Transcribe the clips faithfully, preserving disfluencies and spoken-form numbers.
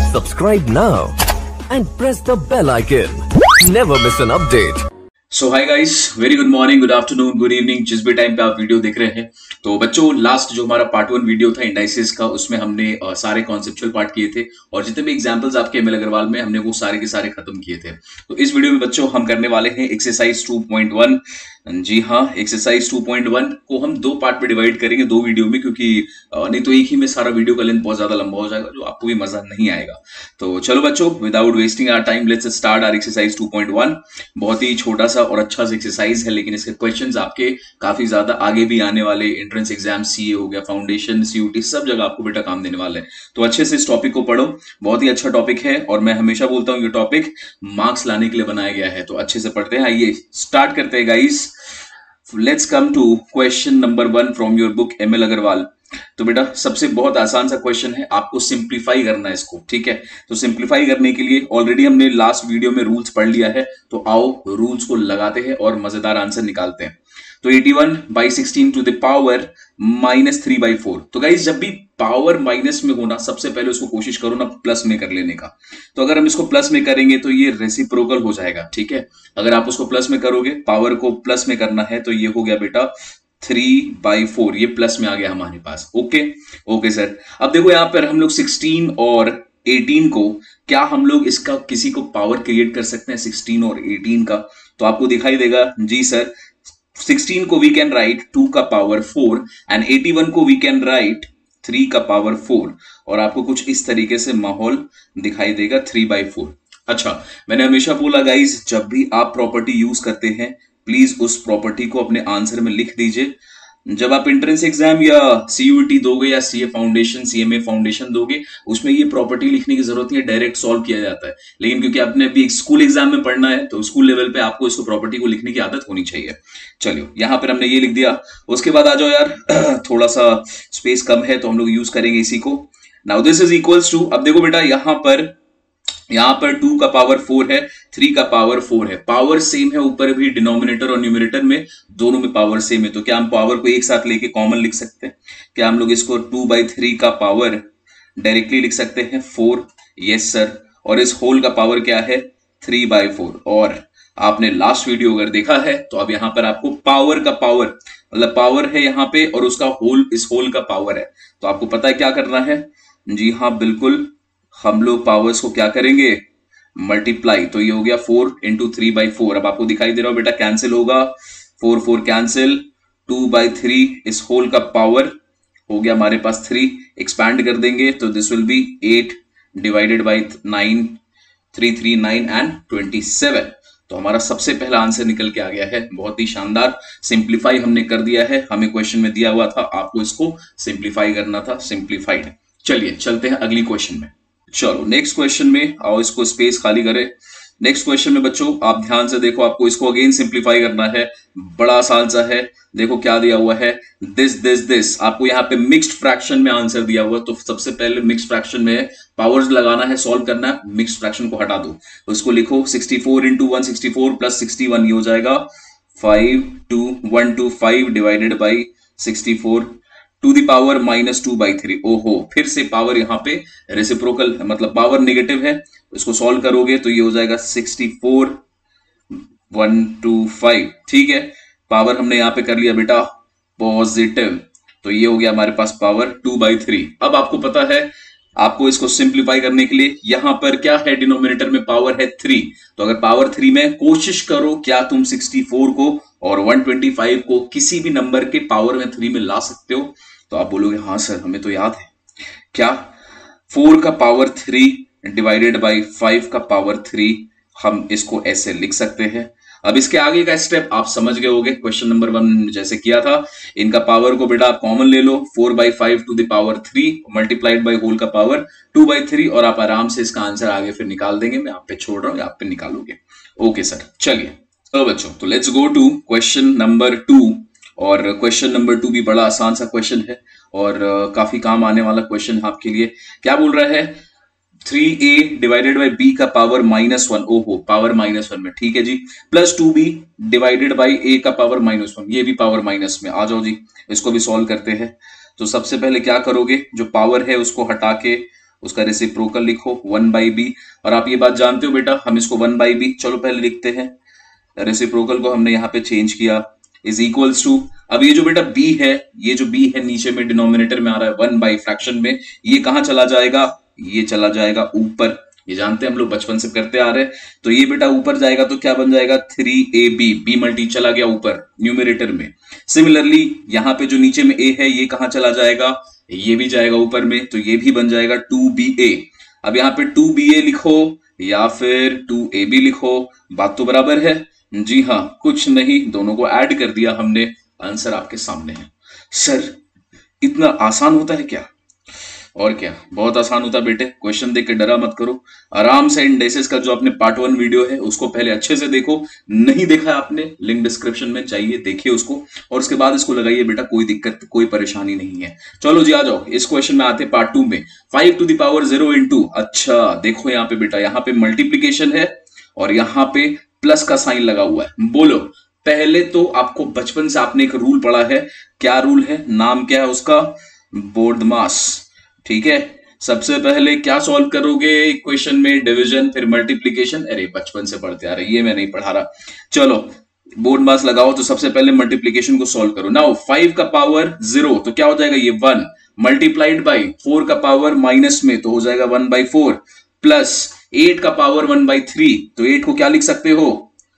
Subscribe now and press the bell icon. Never miss an update. So hi guys, very good morning, good afternoon, good evening, जिस भी time पे आप video देख रहे हैं। तो बच्चों, लास्ट जो हमारा पार्ट वन वीडियो था इंडाइसिस का, उसमें हमने आ, सारे कॉन्सेप्चुअल पार्ट किए थे और जितने भी एग्जांपल्स आपके एमएल अग्रवाल में हमने वो सारे के सारे खत्म किए थे। तो इस वीडियो में बच्चों हम करने वाले हैं एक्सरसाइज टू पॉइंट वन। जी हाँ, एक्सरसाइज टू पॉइंट वन को हम दो पार्ट में डिवाइड करेंगे, दो वीडियो में, क्योंकि नहीं तो एक ही में सारा वीडियो का लेंथ बहुत ज्यादा लंबा हो जाएगा, जो आपको भी मजा नहीं आएगा। तो चलो बच्चों, without wasting our time, let's start our exercise two point one. बहुत ही छोटा सा और अच्छा सा एक्सरसाइज है, लेकिन इसके क्वेश्चंस आपके काफी ज्यादा आगे भी आने वाले, एंट्रेंस एग्जाम, सीए हो गया, फाउंडेशन, सीयूटी, सब जगह आपको बेटा काम देने वाले हैं। तो अच्छे से इस टॉपिक को पढ़ो, बहुत ही अच्छा टॉपिक है और मैं हमेशा बोलता हूँ ये टॉपिक मार्क्स लाने के लिए बनाया गया है। तो अच्छे से पढ़ते हैं। आइए स्टार्ट करते हैं guys. Let's come to question number one from your book ML Agarwal. तो बेटा सबसे बहुत आसान सा क्वेश्चन है, आपको सिंप्लीफाई करना है इसको, ठीक है। तो सिंप्लीफाई करने के लिए ऑलरेडी हमने लास्ट वीडियो में रूल्स पढ़ लिया है, तो आओ रूल्स को लगाते हैं और मजेदार आंसर निकालते हैं। तो इक्यासी by sixteen to the power minus three by four. तो गाइस जब भी पावर माइनस में होना, सबसे पहले उसको कोशिश करो ना प्लस में कर लेने का। तो अगर हम इसको प्लस में करेंगे तो ये रेसिप्रोकल हो जाएगा, ठीक है। अगर आप उसको प्लस में करोगे, पावर को प्लस में करना है, तो ये हो गया बेटा थ्री बाई फोर, ये प्लस में आ गया हमारे पास। Okay okay sir. अब देखो यहाँ पर हम लोग सिक्सटीन और एटीन को, क्या हम लोग इसका किसी को पावर क्रिएट कर सकते हैं सिक्सटीन और एटीन का? तो आपको दिखाई देगा जी सर, सिक्सटीन को वी कैन राइट टू का power four and eighty one को वी कैन राइट थ्री का पावर फोर, और आपको कुछ इस तरीके से माहौल दिखाई देगा थ्री बाई फोर। अच्छा, मैंने हमेशा बोला गाइज, जब भी आप प्रॉपर्टी यूज करते हैं प्लीज उस प्रॉपर्टी को अपने आंसर में लिख दीजिए। जब आप एंट्रेंस एग्जाम या सीयूटी दोगे या सीए फाउंडेशन, सीएमए फाउंडेशन दोगे, उसमें ये प्रॉपर्टी लिखने की जरूरत नहीं है, डायरेक्ट सॉल्व किया जाता है। लेकिन क्योंकि आपने अभी स्कूल एग्जाम में पढ़ना है, तो स्कूल लेवल पे आपको इसको प्रॉपर्टी को लिखने की आदत होनी चाहिए। चलिए यहां पर हमने ये लिख दिया। उसके बाद आ जाओ यार, थोड़ा सा स्पेस कम है तो हम लोग यूज करेंगे इसी को। Now this is equals to, अब देखो बेटा यहां पर यहां पर टू का पावर फोर है, थ्री का पावर फोर है, पावर सेम है, ऊपर भी डिनोमिनेटर और न्यूमरेटर में दोनों में पावर सेम है। तो क्या हम पावर को एक साथ लेके कॉमन लिख सकते हैं? क्या हम लोग इसको टू बाई थ्री का पावर डायरेक्टली लिख सकते हैं फोर? Yes sir. और इस होल का पावर क्या है? Three by four. और आपने लास्ट वीडियो अगर देखा है तो अब यहां पर आपको पावर का पावर, मतलब पावर है यहां पे और उसका होल इस होल का पावर है, तो आपको पता है क्या करना है। जी हाँ बिल्कुल, हम लोग पावर्स को क्या करेंगे? मल्टीप्लाई। तो ये हो गया four into three by four. अब आपको दिखाई दे रहा हो बेटा, कैंसिल होगा, four four cancel, two by three इस होल का पावर हो गया हमारे पास थ्री, एक्सपैंड कर देंगे तो this will be eight divided by nine, three three nine and twenty seven. तो हमारा सबसे पहला आंसर निकल के आ गया है। बहुत ही शानदार, सिंप्लीफाई हमने कर दिया है। हमें क्वेश्चन में दिया हुआ था आपको इसको सिंप्लीफाई करना था, सिंप्लीफाइड। चलिए चलते हैं अगली क्वेश्चन में। चलो नेक्स्ट क्वेश्चन में आओ, इसको स्पेस खाली करें। नेक्स्ट क्वेश्चन में बच्चों आप ध्यान से देखो, आपको इसको अगेन सिंप्लीफाई करना है। बड़ा आसान सा है, देखो क्या दिया हुआ है, दिस दिस दिस। आपको यहाँ पे मिक्स्ड फ्रैक्शन में आंसर दिया हुआ, तो सबसे पहले मिक्स्ड फ्रैक्शन में पावर्स लगाना है, सॉल्व करना है। मिक्स्ड फ्रैक्शन को हटा दो, तो इसको लिखो sixty four into one sixty four plus sixty one, ये हो जाएगा five two one two five divided by sixty four to the power minus two by three. ओहो, फिर से पावर यहाँ पे रेसिप्रोकल, मतलब पावर नेगेटिव है, इसको सॉल्व करोगे तो ये हो जाएगा sixty four one two five, ठीक है। पावर हमने यहाँ पे कर लिया बेटा पॉजिटिव, तो ये हो गया हमारे पास पावर टू बाई थ्री। अब आपको पता है, आपको इसको सिंप्लीफाई करने के लिए यहां पर क्या है, डिनोमिनेटर में पावर है थ्री, तो अगर पावर थ्री में कोशिश करो क्या तुम सिक्सटी फोर को और वन ट्वेंटी फाइव को किसी भी नंबर के पावर में थ्री में ला सकते हो? तो आप बोलोगे हाँ सर हमें तो याद है। क्या? फोर का power three divided by five का पावर थ्री, हम इसको ऐसे लिख सकते हैं। अब इसके आगे का स्टेप आप समझ गए होगे, क्वेश्चन नंबर वन जैसे किया था। इनका पावर को बेटा आप कॉमन ले लो, four by five to the power three multiplied by whole का पावर टू बाई थ्री, और आप आराम से इसका आंसर आगे फिर निकाल देंगे। मैं आप पे छोड़ रहा हूं, आप पे निकालोगे। ओके सर, चलिए तो बच्चों, तो let's go to question number two. और क्वेश्चन नंबर टू भी बड़ा आसान सा क्वेश्चन है और काफी काम आने वाला क्वेश्चन है आपके लिए। क्या बोल रहा है? Three A divided by B का पावर माइनस वन, ओहो पावर माइनस वन में, ठीक है जी, plus two B divided by A का पावर माइनस वन, ये भी पावर माइनस में। आ जाओ जी, इसको भी सॉल्व करते हैं। तो सबसे पहले क्या करोगे, जो पावर है उसको हटा के उसका रेसिप्रोकल लिखो वन बाई बी। और आप ये बात जानते हो बेटा, हम इसको वन बाई बी चलो पहले लिखते हैं, रेसिप्रोकल को हमने यहाँ पे चेंज किया, इज इक्वल्स टू, अब ये जो बेटा b है, ये जो b है नीचे में डिनोमिनेटर में आ रहा है वन बाई फ्रैक्शन में, ये कहां चला जाएगा, ये चला जाएगा ऊपर। ये जानते हैं हम लोग बचपन से करते आ रहे हैं। तो ये बेटा ऊपर जाएगा तो क्या बन जाएगा, three A B, B multi चला गया ऊपर न्यूमरेटर में। सिमिलरली यहाँ पे जो नीचे में a है ये कहां चला जाएगा, ये भी जाएगा ऊपर में, तो ये भी बन जाएगा टू बी ए। अब यहाँ पे टू बी ए लिखो या फिर टू ए बी लिखो, बात तो बराबर है। जी हाँ, कुछ नहीं, दोनों को ऐड कर दिया हमने, आंसर आपके सामने है। सर इतना आसान होता है क्या? और क्या, बहुत आसान होता है बेटे। क्वेश्चन देख के डरा मत करो, आराम से इंडाइसेस का जो आपने पार्ट वन वीडियो है उसको पहले अच्छे से देखो, नहीं देखा है आपने लिंक डिस्क्रिप्शन में चाहिए, देखिए उसको, और उसके बाद इसको लगाइए बेटा, कोई दिक्कत कोई परेशानी नहीं है। चलो जी आ जाओ, इस क्वेश्चन में आते पार्ट टू में। Five to the power zero into, अच्छा देखो यहाँ पे बेटा, यहाँ पे मल्टीप्लीकेशन है और यहाँ पे प्लस का साइन लगा हुआ है। बोलो, पहले तो आपको बचपन से आपने एक रूल पढ़ा है, क्या रूल है, नाम क्या है उसका, बोर्डमास, ठीक है। सबसे पहले क्या सॉल्व करोगे इक्वेशन में, डिवीजन फिर मल्टीप्लीकेशन, अरे बचपन से पढ़ते आ रहे, ये मैं नहीं पढ़ा रहा। चलो बोर्डमास लगाओ, तो सबसे पहले मल्टीप्लीकेशन को सॉल्व करो। नाउ फाइव का पावर जीरो तो क्या हो जाएगा, ये वन, मल्टीप्लाइड बाई फोर का पावर माइनस में तो हो जाएगा one by four, plus eight का पावर वन बाई थ्री, तो एट को क्या लिख सकते हो,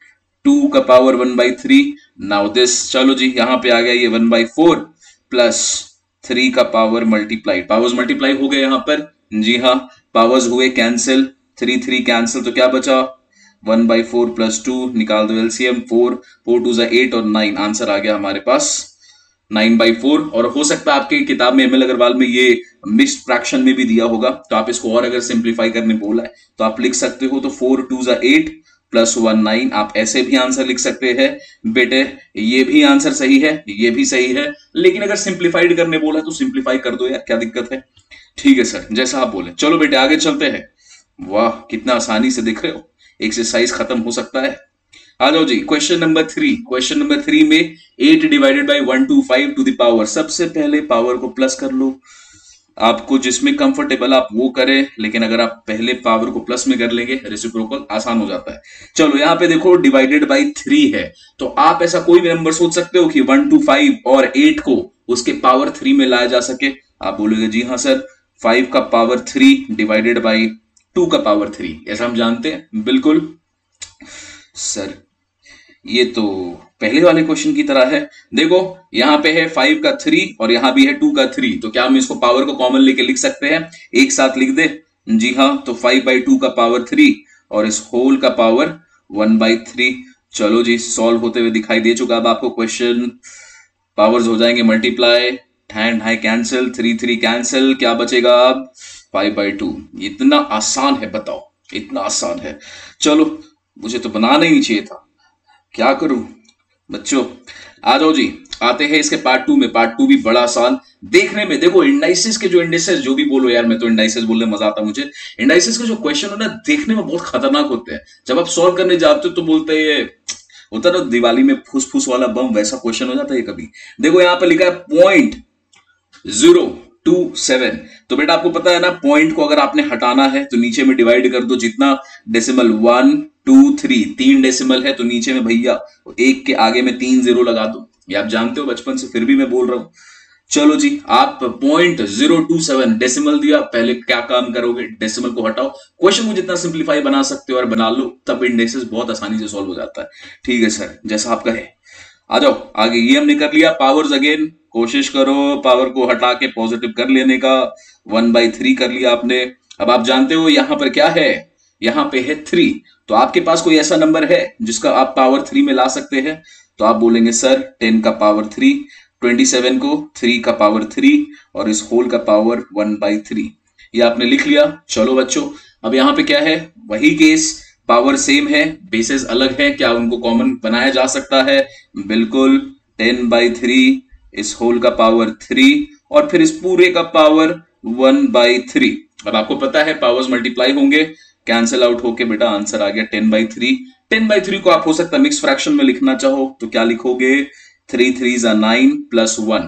टू का power one by three. Now this, चलो जी यहां पे आ गया ये one by four plus three का पावर मल्टीप्लाई, पावर्स मल्टीप्लाई हो गए यहां पर, जी हाँ, पावर्स हुए कैंसिल, थ्री थ्री कैंसिल, तो क्या बचा, one by four plus two, निकाल दो एलसीएम, फोर फोर टू जा एट और नाइन, आंसर आ गया हमारे पास नाइन बाई फोर। और हो सकता है आपकी किताब में एमएल अग्रवाल में ये मिक्स्ड फ्रैक्शन में भी दिया होगा, तो आप इसको और अगर सिंप्लीफाई करने बोला है तो आप लिख सकते हो, तो फोर टू जा एट प्लस वन नाइन, आप ऐसे भी आंसर लिख सकते हैं बेटे, ये भी आंसर सही है, ये भी सही है, लेकिन अगर सिंप्लीफाइड करने बोला तो सिंप्लीफाई कर दो यार, क्या दिक्कत है। ठीक है सर, जैसा आप बोले। चलो बेटे आगे चलते हैं। वाह कितना आसानी से दिख रहे हो, एक्सरसाइज खत्म हो सकता है। आ जाओ जी question number three. Question number three में eight divided by one two five to the power, सबसे पहले पावर को प्लस कर लो, आपको जिसमें कंफर्टेबल आप वो करें, लेकिन अगर आप पहले पावर को प्लस में कर लेंगे रेसिप्रोकल आसान हो जाता है। चलो यहाँ पे देखो डिवाइडेड बाई थ्री है, तो आप ऐसा कोई भी नंबर सोच सकते हो कि वन टू फाइव और एट को उसके पावर थ्री में लाया जा सके। आप बोलोगे जी हाँ सर, फाइव का power three divided by two का पावर थ्री, ऐसा हम जानते हैं बिल्कुल। सर ये तो पहले वाले क्वेश्चन की तरह है, देखो यहाँ पे है फाइव का थ्री और यहाँ भी है टू का थ्री, तो क्या हम इसको पावर को कॉमन लेके लिख सकते हैं, एक साथ लिख दे, जी हाँ, तो फाइव बाई टू का पावर थ्री और इस होल का पावर वन बाई थ्री। चलो जी सॉल्व होते हुए दिखाई दे चुका अब आपको क्वेश्चन, पावर्स हो जाएंगे मल्टीप्लाई, ढाई ढाई कैंसिल, थ्री थ्री कैंसिल, क्या बचेगा अब फाइव बाई टू। इतना आसान है, बताओ इतना आसान है। चलो मुझे तो बनाना ही नहीं चाहिए था, क्या करूं बच्चों। आ जाओ जी, आते हैं इसके पार्ट टू में। पार्ट टू भी बड़ा आसान देखने में, देखो इंडाइसिस के जो इंडाइसिस जो भी बोलो यार, मैं तो इंडाइसिस बोलने मजा आता मुझे। इंडाइसिस के जो क्वेश्चन है ना देखने में बहुत खतरनाक होते हैं, जब आप सॉल्व करने जाते हो तो बोलते हैं ये होता ना दिवाली में फुस फुस वाला बम, वैसा क्वेश्चन हो जाता है कभी। देखो यहाँ पे लिखा है पॉइंट जीरो टू सेवन, तो बेटा आपको पता है ना, पॉइंट को अगर आपने हटाना है तो नीचे में डिवाइड कर दो, जितना डेसिमल वन टू थ्री, तीन डेसिमल है तो नीचे में भैया एक के आगे में तीन जीरो लगा दो, ये आप जानते हो बचपन से, फिर भी मैं बोल रहा हूं। चलो जी, आप point zero two seven decimal दिया, पहले क्या काम करोगे, डेसिमल को हटाओ, क्वेश्चन को जितना सिंप्लीफाई बना सकते हो और बना लो, तब इंडेक्सेस बहुत आसानी से सॉल्व हो जाता है। ठीक है सर, जैसा आप कहे। आ जाओ आगे, ये हमने कर लिया पावर्स। अगेन कोशिश करो पावर को हटा के पॉजिटिव कर लेने का, वन बाई थ्री कर लिया आपने। अब आप जानते हो यहां पर क्या है, यहां पे है थ्री, तो आपके पास कोई ऐसा नंबर है जिसका आप पावर थ्री में ला सकते हैं, तो आप बोलेंगे सर टेन का पावर थ्री, ट्वेंटी सेवन को थ्री का पावर थ्री और इस होल का पावर वन बाई थ्री, ये आपने लिख लिया। चलो बच्चों, अब यहाँ पे क्या है, वही केस, पावर सेम है, बेसेस अलग है, क्या उनको कॉमन बनाया जा सकता है, बिल्कुल, टेन बाई थ्री, इस होल का पावर थ्री और फिर इस पूरे का पावर वन बाई थ्री। अब आपको पता है पावर्स मल्टीप्लाई होंगे, कैंसिल आउट होके बेटा आंसर आ गया ten by three. Ten by three को आप हो सकता है मिक्स फ्रैक्शन में लिखना चाहो, तो क्या लिखोगे, थ्री थ्री जा नाइन प्लस वन,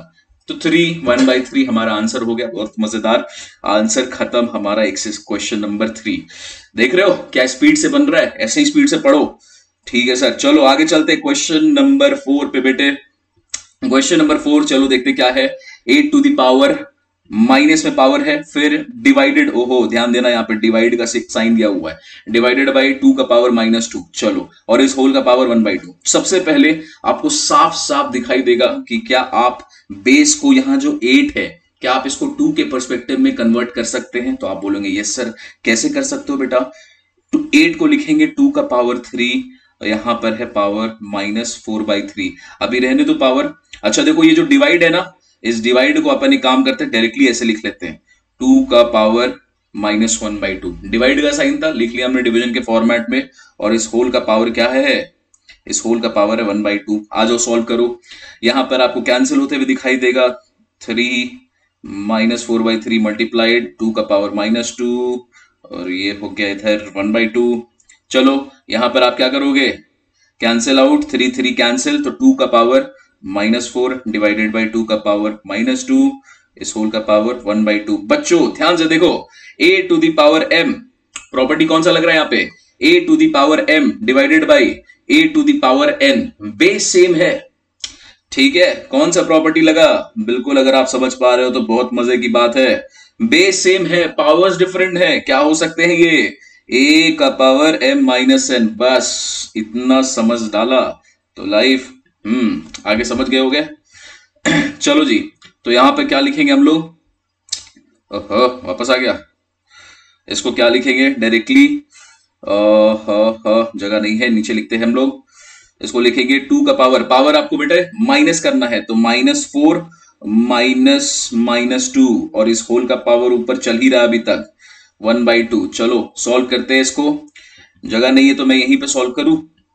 तो थ्री वन बाई थ्री हमारा आंसर हो गया। बहुत मजेदार आंसर खत्म हमारा एक्सेस क्वेश्चन नंबर थ्री। देख रहे हो क्या स्पीड से बन रहा है, ऐसे ही स्पीड से पढ़ो। ठीक है सर, चलो आगे चलते क्वेश्चन नंबर फोर पे बेटे। क्वेश्चन नंबर फोर चलो देखते क्या है। Eight to the power, minus में पावर है, फिर डिवाइडेड, ओहो ध्यान देना यहाँ पे डिवाइड का साइन दिया हुआ है, डिवाइडेड बाई टू का पावर माइनस टू, चलो, और इस होल का पावर वन बाई टू। सबसे पहले आपको साफ साफ दिखाई देगा कि क्या आप बेस को यहां जो एट है क्या आप इसको टू के परस्पेक्टिव में कन्वर्ट कर सकते हैं। तो आप बोलेंगे यस सर, कैसे कर सकते हो बेटा। तो एट को लिखेंगे टू का पावर थ्री, यहां पर है power minus four by three. अभी रहने दो पावर। अच्छा देखो ये जो डिवाइड है ना, इस डिवाइड को अपन एक काम करते हैं डायरेक्टली ऐसे लिख लेते हैं, टू का power minus one by two. Divide का साइन था, लिख लिया हमने डिवीजन के फॉर्मेट में, और इस होल का पावर क्या है, इस होल का पावर है वन बाई टू। आ जाओ सॉल्व करो। यहां पर आपको कैंसिल होते हुए दिखाई देगा, three minus four by three multiplied two का पावर माइनस टू, और ये हो गया इधर वन बाई टू। चलो यहां पर आप क्या करोगे, cancel out, three three cancel, तो टू का power minus four divided by two का पावर माइनस टू, इस होल का पावर वन बाई टू। बच्चों ध्यान से देखो, A to the power M, property कौन सा लग रहा है यहाँ पे, A to the power M divided by A to the power N, base same है। ठीक है, कौन सा प्रॉपर्टी लगा, बिल्कुल अगर आप समझ पा रहे हो तो बहुत मजे की बात है। बेस सेम है, पावर्स डिफरेंट है, क्या हो सकते हैं ये, ए का पावर एम माइनस एन, बस इतना समझ डाला तो लाइफ हम्म आगे समझ गए हो गए। चलो जी, तो यहां पे क्या लिखेंगे हम लोग, ओहो वापस आ गया, इसको क्या लिखेंगे डायरेक्टली, जगह नहीं है, नीचे लिखते हैं हम लोग, इसको लिखेंगे टू का पावर, पावर आपको बेटे माइनस करना है, तो minus four minus minus two, और इस होल का पावर ऊपर चल ही रहा है अभी तक वन बाई टू। चलो सॉल्व करते हैं इसको, जगह नहीं है तो मैं यहीं पे सॉल्व करूं,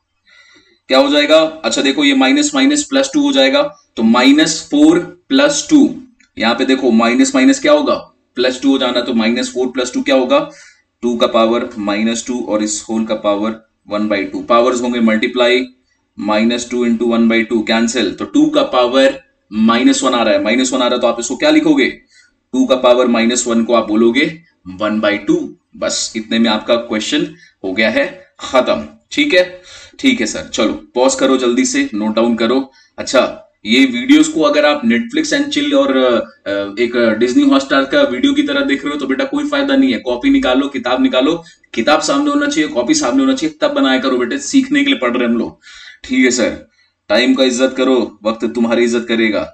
क्या हो जाएगा। अच्छा देखो ये माइनस माइनस प्लस टू हो जाएगा, तो माइनस फोर प्लस टू, यहां पे देखो माइनस माइनस क्या होगा, प्लस टू हो जाना, तो माइनस फोर प्लस टू क्या होगा, टू का पावर माइनस टू, और इस होल का power one by two. Powers होंगे multiply, minus two into one by two cancel, तो टू का पावर माइनस वन आ रहा है, माइनस वन आ रहा है तो आप इसको क्या लिखोगे, टू का पावर माइनस वन को आप बोलोगे वन बाई टू। बस इतने में आपका क्वेश्चन हो गया है खत्म। ठीक है, ठीक है सर, चलो पॉज करो जल्दी से, नोट डाउन करो। अच्छा ये वीडियोस को अगर आप नेटफ्लिक्स एंड चिल और एक डिज्नी हॉटस्टार का वीडियो की तरह देख रहे हो तो बेटा कोई फायदा नहीं है, कॉपी निकालो, किताब निकालो, किताब सामने होना चाहिए, कॉपी सामने होना चाहिए, तब बनाया करो बेटे, सीखने के लिए पढ़ रहे हम लोग। ठीक है सर, टाइम का इज्जत करो, वक्त तुम्हारी इज्जत करेगा।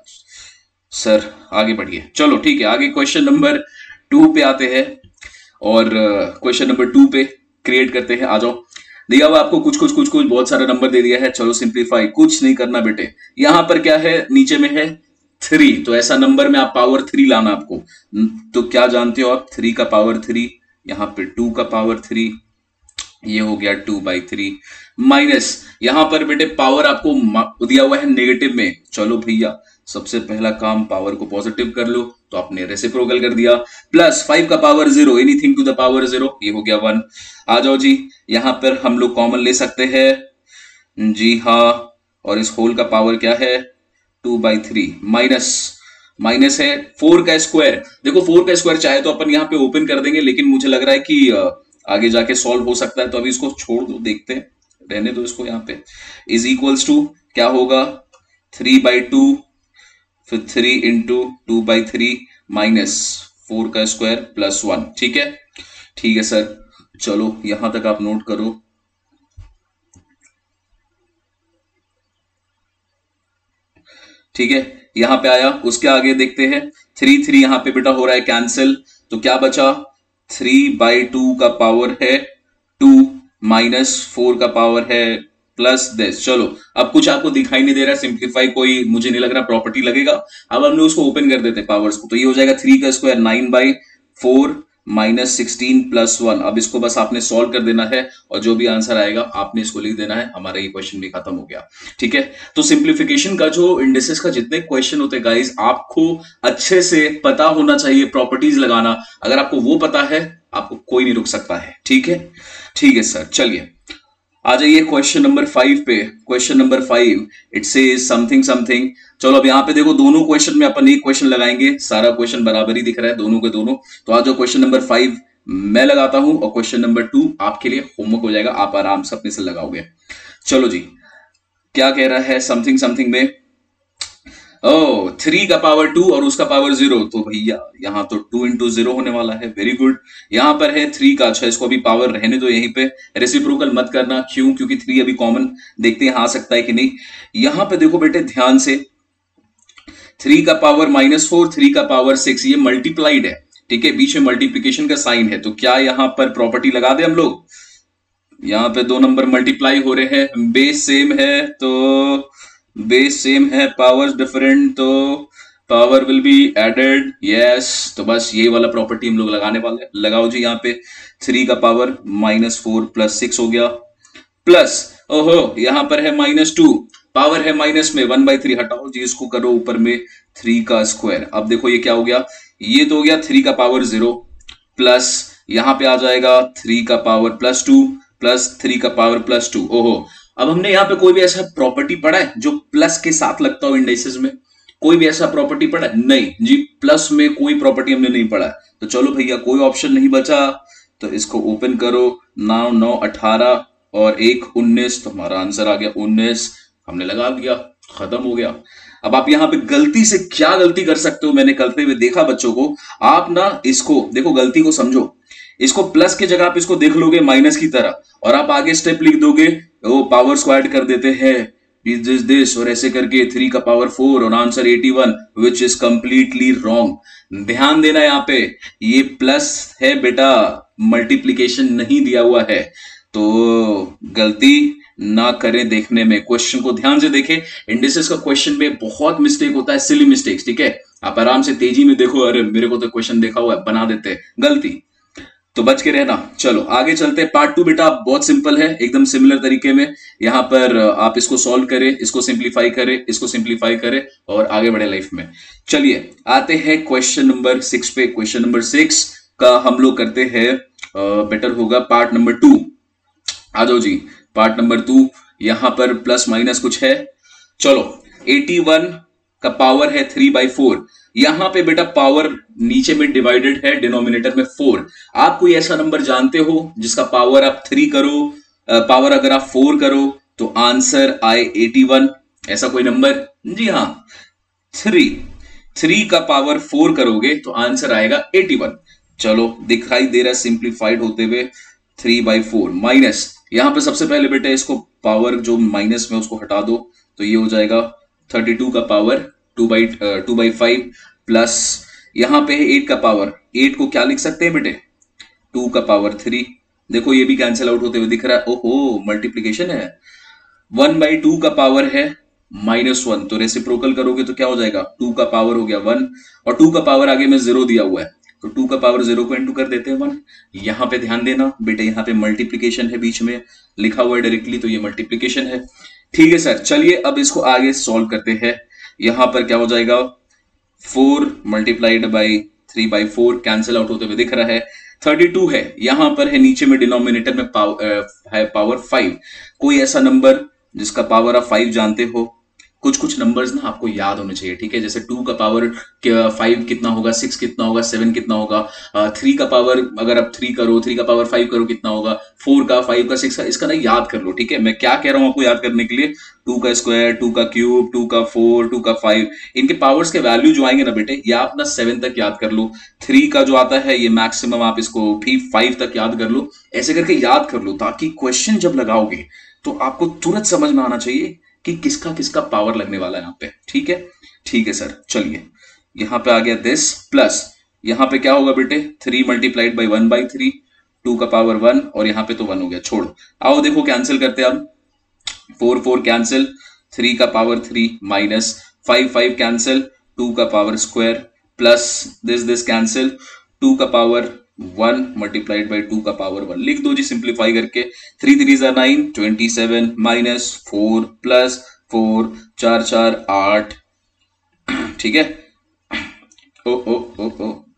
सर आगे बढ़िए, चलो ठीक है, आगे क्वेश्चन नंबर टू पे आते हैं, और क्वेश्चन नंबर टू पे क्रिएट करते हैं। आ जाओ, दिया हुआ आपको कुछ कुछ कुछ कुछ बहुत सारा नंबर दे दिया है, चलो सिंप्लीफाई, कुछ नहीं करना बेटे। यहां पर क्या है, नीचे में है थ्री, तो ऐसा नंबर में आप पावर थ्री लाना आपको, तो क्या जानते हो आप, थ्री का पावर थ्री, यहां पे टू का पावर थ्री, ये हो गया टू बाई थ्री, माइनस यहां पर बेटे पावर आपको दिया हुआ है नेगेटिव में, चलो भैया सबसे पहला काम पावर को पॉजिटिव कर लो, तो आपने रेसिप्रोकल कर दिया, प्लस फाइव का power zero, anything to the power zero, ये हो गया वन। आ जाओ जी, यहां पर हम लोग कॉमन ले सकते हैं, जी हाँ, और इस होल का पावर क्या है, two by three, minus minus है फोर का स्क्वायर, देखो फोर का स्क्वायर चाहे तो अपन यहाँ पे ओपन कर देंगे, लेकिन मुझे लग रहा है कि आगे जाके सॉल्व हो सकता है, तो अभी इसको छोड़ दो, देखते हैं, रहने दो इसको यहाँ पे। इज इक्वल्स टू क्या होगा, थ्री बाई टू, फिर three into two by three minus four का स्क्वायर प्लस वन। ठीक है, ठीक है सर, चलो यहां तक आप नोट करो। ठीक है, यहां पे आया, उसके आगे देखते हैं, थ्री थ्री यहां पे बेटा हो रहा है कैंसिल, तो क्या बचा, थ्री बाई टू का पावर है टू, माइनस फोर का पावर है प्लस दिस। चलो अब कुछ आपको दिखाई नहीं दे रहा, सिंप्लीफाई कोई मुझे नहीं लग रहा प्रॉपर्टी लगेगा, अब हमने उसको ओपन कर देते पावर्स को, तो ये हो जाएगा थ्री का square nine by four minus sixteen plus one. अब इसको बस आपने सॉल्व कर देना है, और जो भी आंसर आएगा आपने इसको लिख देना है, हमारा ये क्वेश्चन भी खत्म हो गया। ठीक है, तो सिंप्लीफिकेशन का जो इंडिसेस का जितने क्वेश्चन होते हैं गाइस, आपको अच्छे से पता होना चाहिए प्रॉपर्टीज लगाना, अगर आपको वो पता है आपको कोई नहीं रुक सकता है। ठीक है, ठीक है सर, चलिए आ जाइए क्वेश्चन नंबर फाइव पे। Question number five it says something something. चलो अब यहाँ पे देखो दोनों क्वेश्चन में अपन एक क्वेश्चन लगाएंगे, सारा क्वेश्चन बराबर ही दिख रहा है दोनों के दोनों। तो आज जो क्वेश्चन नंबर फाइव मैं लगाता हूं और क्वेश्चन नंबर टू आपके लिए होमवर्क हो जाएगा, आप आराम से अपने से लगाओगे। चलो जी, क्या कह रहा है समथिंग समथिंग में? ओ थ्री का पावर टू और उसका पावर जीरो, तो भैया यहाँ तो टू इंटू जीरो होने वाला है। Very good. यहाँ पर है थ्री का, अच्छा इसको अभी पावर रहने दो यहीं पे, रेसिप्रोकल मत करना। क्यों? क्योंकि थ्री अभी कॉमन, देखते हैं आ सकता है कि नहीं। यहाँ पे देखो बेटे ध्यान से, थ्री का पावर माइनस फोर, थ्री का पावर सिक्स, ये मल्टीप्लाइड है, ठीक है, बीच में मल्टीप्लीकेशन का साइन है। तो क्या यहाँ पर प्रॉपर्टी लगा दे हम लोग? यहाँ पे दो नंबर मल्टीप्लाई हो रहे हैं, बेस सेम है तो बेस सेम है, पावर्स डिफरेंट तो power will be added. Yes, तो बस ये वाला प्रॉपर्टी हम लोग लगाने वाले हैं। लगाओ जी यहाँ पे, थ्री का power minus four plus six हो गया, प्लस ओहो यहाँ पर है माइनस टू, पावर है माइनस में, वन बाई थ्री हटाओ जी, इसको करो ऊपर में थ्री का स्क्वायर। अब देखो ये क्या हो गया, ये तो हो गया थ्री का पावर जीरो, प्लस यहाँ पे आ जाएगा थ्री का power plus two, plus three का पावर प्लस टू। ओहो, अब हमने यहाँ पे कोई भी ऐसा प्रॉपर्टी पढ़ा है जो प्लस के साथ लगता हो इंडाइसेस में? कोई भी ऐसा प्रॉपर्टी पढ़ा है? नहीं जी, प्लस में कोई प्रॉपर्टी हमने नहीं पढ़ा है। तो चलो भैया कोई ऑप्शन नहीं बचा, तो इसको ओपन करो। नौ नौ अठारह और एक उन्नीस, तो हमारा आंसर आ गया उन्नीस। हमने लगा दिया, खत्म हो गया। अब आप यहाँ पे गलती से क्या गलती कर सकते हो, मैंने करते हुए देखा बच्चों को। आप ना इसको देखो, गलती को समझो, इसको प्लस की जगह आप इसको देख लोगे माइनस की तरह, और आप आगे स्टेप लिख दोगे, वो पावर स्क्वायर कर देते हैं दिस दिस और ऐसे करके थ्री का पावर फोर और answer eighty one, which is completely wrong. ध्यान देना यहाँ पे, ये प्लस है बेटा, मल्टीप्लीकेशन नहीं दिया हुआ है। तो गलती ना करें देखने में, क्वेश्चन को ध्यान से देखें। इंडिसेस का क्वेश्चन में बहुत मिस्टेक होता है, सिली मिस्टेक्स, ठीक है। आप आराम से तेजी में देखो, अरे मेरे को तो क्वेश्चन देखा हुआ है, बना देते हैं गलती, तो बच के रहना। चलो आगे चलते हैं। पार्ट टू बेटा बहुत सिंपल है, एकदम सिमिलर तरीके में। यहां पर आप इसको सॉल्व करें, इसको सिंप्लीफाई करें, इसको सिंप्लीफाई करें और आगे बढ़े लाइफ में। चलिए आते हैं क्वेश्चन नंबर सिक्स पे। क्वेश्चन नंबर सिक्स का हम लोग करते हैं, बेटर होगा पार्ट नंबर टू। आ जाओ जी, पार्ट नंबर टू। यहां पर प्लस माइनस कुछ है। चलो, एटी वन का पावर है थ्री बाई फोर। यहां पे बेटा पावर नीचे में डिवाइडेड है, डिनोमिनेटर में फोर। आप कोई ऐसा नंबर जानते हो जिसका पावर आप थ्री करो, पावर अगर आप फोर करो तो आंसर आए एटी वन? ऐसा कोई नंबर? जी हाँ, थ्री थ्री का पावर फोर करोगे तो आंसर आएगा एटी वन। चलो दिखाई दे रहा है सिंप्लीफाइड होते हुए, थ्री बाई फोर माइनस, यहां पे सबसे पहले बेटा इसको पावर जो माइनस में उसको हटा दो, तो ये हो जाएगा थर्टी टू का power two by two by five, plus यहां पे है एट का पावर, एट को क्या लिख सकते हैं बेटे, टू का पावर थ्री। देखो ये भी कैंसिल आउट होते हुए दिख रहा है, ओहो मल्टीप्लीकेशन है। वन बाई टू का पावर है माइनस वन, तो रेसिप्रोकल करोगे तो क्या हो जाएगा, टू का पावर हो गया वन, और टू का पावर आगे में जीरो दिया हुआ है, तो टू का पावर जीरो को इंटू कर देते हैं वन। यहां पे ध्यान देना बेटे, यहाँ पे मल्टीप्लीकेशन है, बीच में लिखा हुआ है डायरेक्टली, तो ये मल्टीप्लीकेशन है। ठीक है सर, चलिए अब इसको आगे सॉल्व करते हैं। यहां पर क्या हो जाएगा, four multiplied by three by four cancel out होते हुए दिख रहा है, थर्टी टू है, यहां पर है नीचे में डिनोमिनेटर में पावर है पावर फाइव। कोई ऐसा नंबर जिसका पावर आप फाइव जानते हो? कुछ कुछ नंबर्स ना आपको याद होने चाहिए, ठीक है। जैसे टू का पावर फाइव कितना होगा, सिक्स कितना होगा, सेवन कितना होगा, थ्री का पावर अगर आप थ्री करो, थ्री का पावर फाइव करो कितना होगा, फोर का, फाइव का, सिक्स का, इसका ना याद कर लो, ठीक है। मैं क्या कह रहा हूं आपको याद करने के लिए, टू का स्क्वायर, टू का क्यूब, टू का फोर, टू का फाइव, इनके पावर्स के वैल्यू जो आएंगे ना बेटे, ये आप ना सेवन तक याद कर लो। थ्री का जो आता है ये मैक्सिमम आप इसको भी फाइव तक याद कर लो, ऐसे करके याद कर लो, ताकि क्वेश्चन जब लगाओगे तो आपको तुरंत समझ में आना चाहिए कि किसका किसका पावर लगने वाला है यहाँ पे, ठीक है। ठीक है सर, चलिए यहाँ पे आ गया दिस, प्लस यहाँ पे क्या होगा बेटे, three multiplied by one by three, two का पावर वन, और यहाँ पे तो वन हो गया, छोड़ो। आओ देखो कैंसिल करते हैं अब, फोर फोर कैंसिल, थ्री का power three minus five five cancel, two का power square, plus this this cancel, two का power one multiplied by two का पावर वन, लिख दो जी सिंप्लीफाई करके, थ्री थ्री जार nine, twenty seven minus four plus four, चार चार आठ, ठीक है। ओ ओ ओ ओ